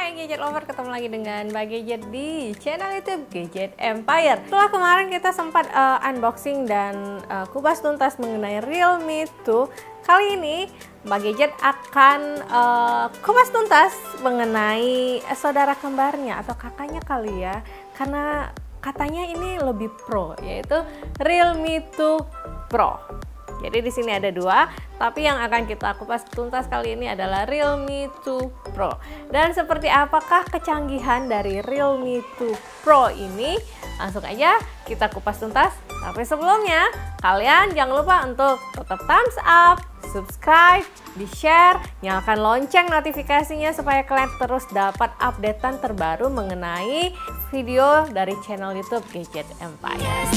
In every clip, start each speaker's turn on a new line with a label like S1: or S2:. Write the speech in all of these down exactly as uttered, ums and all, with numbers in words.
S1: Hai Gadget Lover, ketemu lagi dengan Mbak Gadget di channel YouTube Gadget Empire. Setelah kemarin kita sempat uh, unboxing dan uh, kupas tuntas mengenai Realme two, kali ini Mbak Gadget akan uh, kupas tuntas mengenai uh, saudara kembarnya atau kakaknya kali ya, karena katanya ini lebih pro, yaitu Realme two Pro. Jadi di sini ada dua, tapi yang akan kita kupas tuntas kali ini adalah Realme two Pro. Dan seperti apakah kecanggihan dari Realme two Pro ini? Langsung aja kita kupas tuntas. Tapi sebelumnya, kalian jangan lupa untuk tetap thumbs up, subscribe, di-share, nyalakan lonceng notifikasinya supaya kalian terus dapat updatean terbaru mengenai video dari channel YouTube Gadget Empire.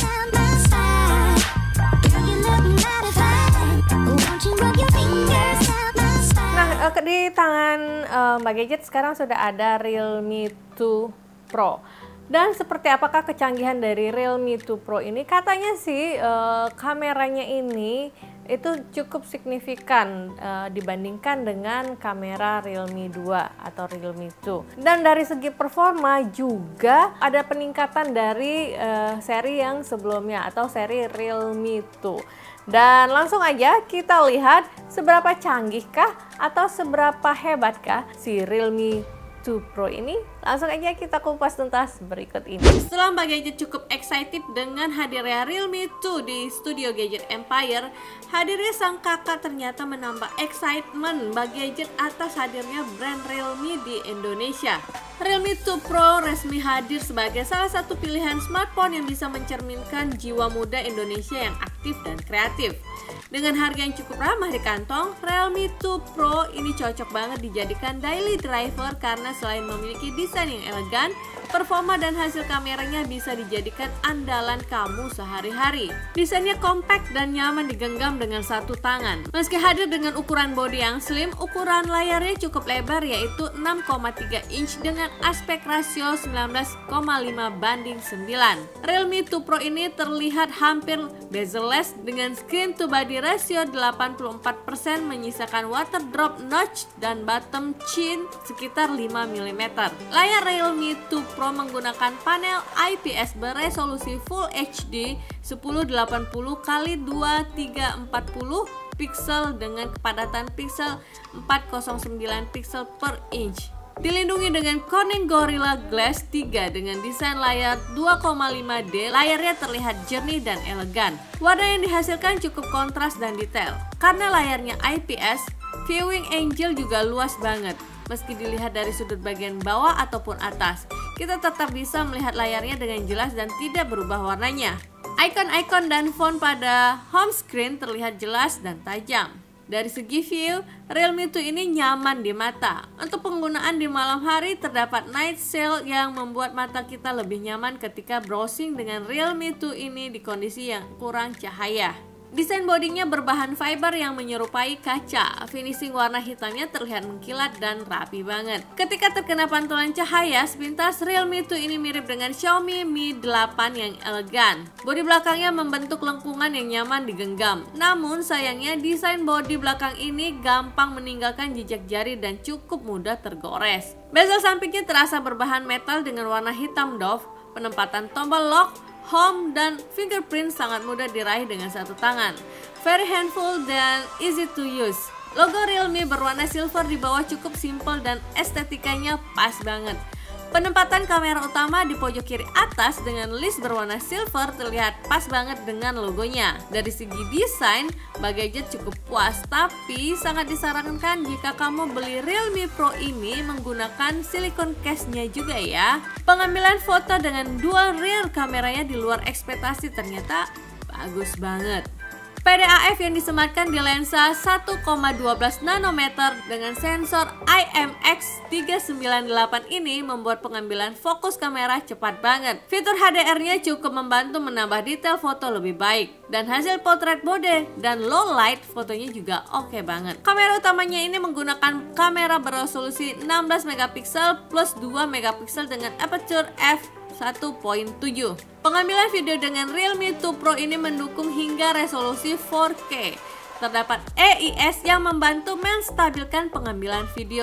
S1: Nah, di tangan uh, Mbak Gadget sekarang sudah ada Realme two Pro. Dan seperti apakah kecanggihan dari Realme two Pro ini? Katanya sih uh, kameranya ini itu cukup signifikan uh, dibandingkan dengan kamera Realme two atau Realme two. Dan dari segi performa juga ada peningkatan dari uh, seri yang sebelumnya atau seri Realme two. Dan langsung aja kita lihat seberapa canggihkah atau seberapa hebatkah si Realme two Pro ini. Langsung aja kita kupas tuntas berikut ini. Setelah Mbak Gadget cukup excited dengan hadirnya Realme two di studio Gadget Empire, hadirnya sang kakak ternyata menambah excitement Mbak Gadget atas hadirnya brand Realme di Indonesia. Realme two Pro resmi hadir sebagai salah satu pilihan smartphone yang bisa mencerminkan jiwa muda Indonesia yang aktif dan kreatif. Dengan harga yang cukup ramah di kantong, Realme two Pro ini cocok banget dijadikan daily driver karena selain memiliki desain yang elegan, performa dan hasil kameranya bisa dijadikan andalan kamu sehari-hari. Desainnya compact dan nyaman digenggam dengan satu tangan. Meski hadir dengan ukuran bodi yang slim, ukuran layarnya cukup lebar yaitu enam koma tiga inch dengan aspek rasio sembilan belas koma lima banding sembilan. Realme two Pro ini terlihat hampir bezel-less dengan screen to body rasio delapan puluh empat persen, menyisakan water drop notch dan bottom chin sekitar lima milimeter. Layar Realme two Pro menggunakan panel I P S beresolusi Full H D sepuluh delapan puluh kali dua tiga empat puluh pixel dengan kepadatan pixel empat nol sembilan pixel per inch. Dilindungi dengan Corning Gorilla Glass tiga dengan desain layar dua koma lima D, layarnya terlihat jernih dan elegan. Warna yang dihasilkan cukup kontras dan detail. Karena layarnya I P S, viewing angle juga luas banget. Meski dilihat dari sudut bagian bawah ataupun atas, kita tetap bisa melihat layarnya dengan jelas dan tidak berubah warnanya. Icon-icon dan font pada home screen terlihat jelas dan tajam. Dari segi view, Realme two ini nyaman di mata. Untuk penggunaan di malam hari terdapat night shade yang membuat mata kita lebih nyaman ketika browsing dengan Realme two ini di kondisi yang kurang cahaya. Desain bodinya berbahan fiber yang menyerupai kaca. Finishing warna hitamnya terlihat mengkilat dan rapi banget. Ketika terkena pantulan cahaya sepintas, Realme two ini mirip dengan Xiaomi Mi delapan yang elegan. Bodi belakangnya membentuk lengkungan yang nyaman digenggam. Namun sayangnya desain bodi belakang ini gampang meninggalkan jejak jari dan cukup mudah tergores. Bezel sampingnya terasa berbahan metal dengan warna hitam doff. Penempatan tombol lock, home, dan fingerprint sangat mudah diraih dengan satu tangan. Very handful dan easy to use. Logo Realme berwarna silver di bawah cukup simple dan estetikanya pas banget. Penempatan kamera utama di pojok kiri atas dengan list berwarna silver terlihat pas banget dengan logonya. Dari segi desain, Mbak Gadget cukup puas, tapi sangat disarankan jika kamu beli Realme Pro ini menggunakan silicone case-nya juga ya. Pengambilan foto dengan dual rear kameranya di luar ekspektasi ternyata bagus banget. P D A F yang disematkan di lensa satu koma satu dua nanometer dengan sensor I M X tiga sembilan delapan ini membuat pengambilan fokus kamera cepat banget. Fitur H D R-nya cukup membantu menambah detail foto lebih baik. Dan hasil portrait mode dan low light fotonya juga oke banget. Kamera utamanya ini menggunakan kamera beresolusi enam belas megapiksel plus dua megapiksel dengan aperture f satu koma tujuh. Pengambilan video dengan Realme two Pro ini mendukung hingga resolusi empat K. Terdapat A I S yang membantu menstabilkan pengambilan video.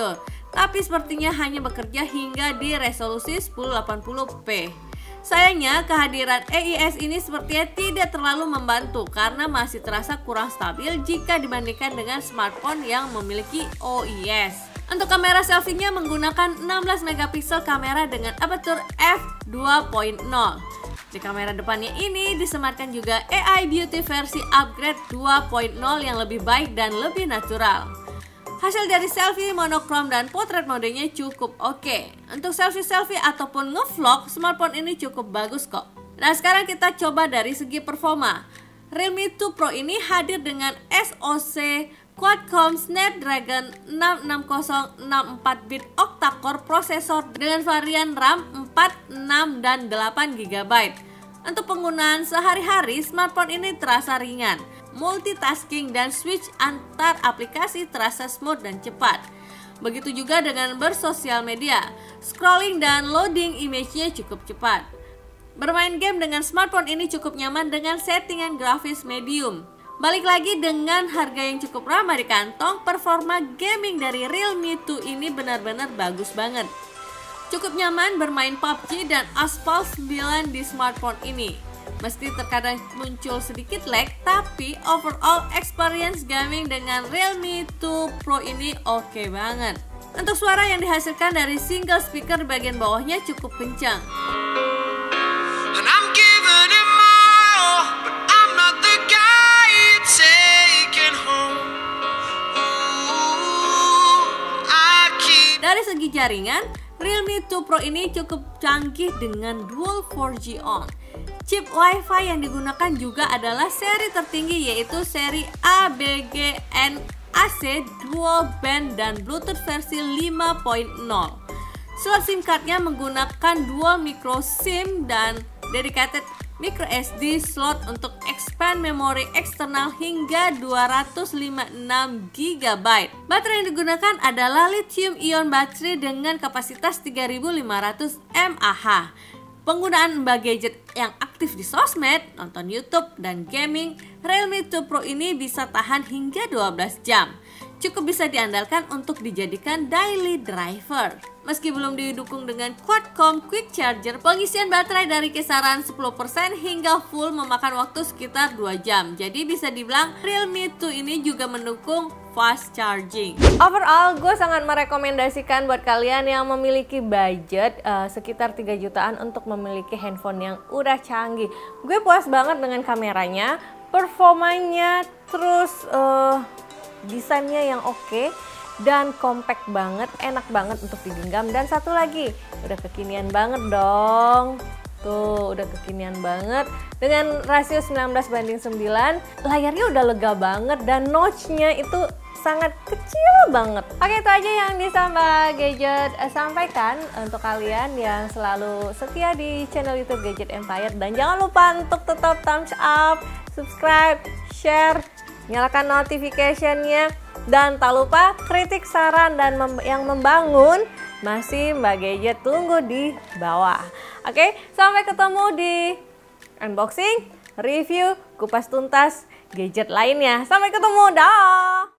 S1: tapi sepertinya hanya bekerja hingga di resolusi sepuluh delapan puluh p. Sayangnya kehadiran A I S ini sepertinya tidak terlalu membantu karena masih terasa kurang stabil jika dibandingkan dengan smartphone yang memiliki O I S. Untuk kamera selfie-nya menggunakan enam belas megapiksel kamera dengan aperture f dua titik nol. Di kamera depannya ini disematkan juga A I Beauty versi upgrade dua titik nol yang lebih baik dan lebih natural. Hasil dari selfie, monokrom, dan potret modenya cukup oke. Untuk selfie-selfie ataupun ngevlog, smartphone ini cukup bagus kok. Nah, sekarang kita coba dari segi performa. Realme two Pro ini hadir dengan S O C Qualcomm Snapdragon enam enam nol enam empat bit octa-core prosesor dengan varian RAM empat, enam, dan delapan giga byte. Untuk penggunaan sehari-hari, smartphone ini terasa ringan. Multitasking dan switch antar aplikasi terasa smooth dan cepat. Begitu juga dengan bersosial media. Scrolling dan loading image-nya cukup cepat. Bermain game dengan smartphone ini cukup nyaman dengan settingan grafis medium. Balik lagi dengan harga yang cukup ramah di kantong, performa gaming dari Realme two ini benar-benar bagus banget. Cukup nyaman bermain P U B G dan Asphalt sembilan di smartphone ini. Meski terkadang muncul sedikit lag, tapi overall experience gaming dengan Realme two Pro ini oke banget. Untuk suara yang dihasilkan dari single speaker di bagian bawahnya cukup kencang. Dari segi jaringan, Realme two Pro ini cukup canggih dengan dual four G on. Chip Wi-Fi yang digunakan juga adalah seri tertinggi, yaitu seri A B G N A C Dual Band dan Bluetooth versi lima titik nol. Slot SIM cardnya menggunakan dual micro SIM dan dedicated micro S D slot untuk expand memori eksternal hingga dua ratus lima puluh enam giga byte. Baterai yang digunakan adalah lithium ion battery dengan kapasitas tiga ribu lima ratus mAh. Penggunaan mbak gadget yang aktif di sosmed, nonton YouTube, dan gaming, Realme two Pro ini bisa tahan hingga dua belas jam. Cukup bisa diandalkan untuk dijadikan daily driver. Meski belum didukung dengan Qualcomm Quick Charger, pengisian baterai dari kisaran sepuluh persen hingga full memakan waktu sekitar dua jam. Jadi bisa dibilang Realme two ini juga mendukung fast charging. Overall, gue sangat merekomendasikan buat kalian yang memiliki budget uh, sekitar tiga jutaan untuk memiliki handphone yang udah canggih. Gue puas banget dengan kameranya, performanya, terus uh, desainnya yang oke, dan compact banget, enak banget untuk digenggam. Dan satu lagi, udah kekinian banget dong. Tuh, udah kekinian banget. Dengan rasio sembilan belas banding sembilan, layarnya udah lega banget dan notch-nya itu sangat kecil banget. Oke, itu aja yang bisa Mbak Gadget eh, sampaikan untuk kalian yang selalu setia di channel YouTube Gadget Empire. Dan jangan lupa untuk tetap thumbs up, subscribe, share, nyalakan notification-nya. Dan tak lupa kritik, saran, dan mem yang membangun masih Mbak Gadget tunggu di bawah. Oke, sampai ketemu di unboxing, review, kupas tuntas gadget lainnya. Sampai ketemu, dah!